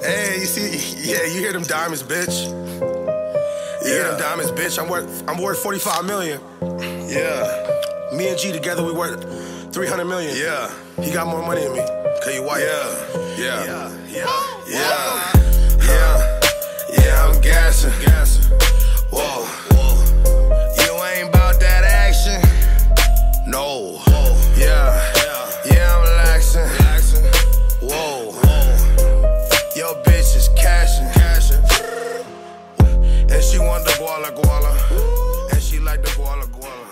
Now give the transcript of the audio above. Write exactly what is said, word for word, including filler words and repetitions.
Hey, you see, yeah, you hear them diamonds, bitch. You Yeah. hear them diamonds, bitch. I'm worth, I'm worth forty-five million. Yeah, Me and G together, we worth three hundred million. yeah, He got more money than me. Cause you white. yeah, yeah, yeah, yeah, yeah, yeah, yeah, I'm gassing. Whoa, whoa, you ain't about that action. No, yeah, yeah, I'm laxing. Whoa, your bitch is cashing. And she want the guala guala. And she like the guala guala.